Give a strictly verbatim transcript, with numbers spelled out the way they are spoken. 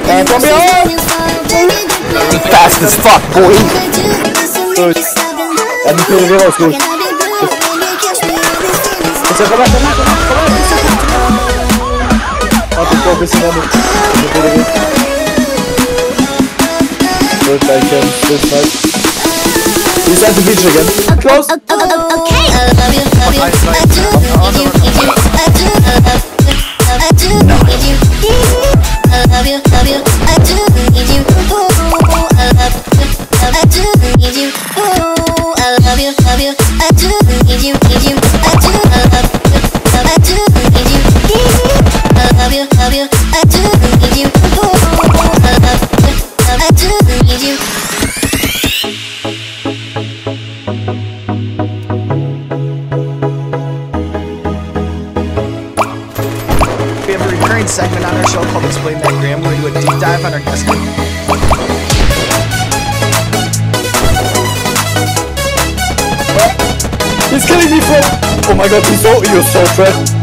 And from behind! Fast as fuck, boy! Good. Ja, die Pille wäre auch gut. Jetzt ja, komm her, komm her, komm her, komm her! Warte, ich brauch ein bisschen damit. Good, I can this night. Reset the beach again. Close! Okay, I love you, love you, I do need you, need you, I do love you, I do need you, I love you, love you, I do need you, ooh, I love you, I do need you, ooh, I love you, love you, I do need you, need you, I do love you, I do need you, I love you, love you, I do need you, ooh, I love you, I do need you. We have a recurring segment on our show called Explain That Gram, where we do a deep dive on our guest. He's killing me, Fred! Oh my god, he's so, you're so Fred.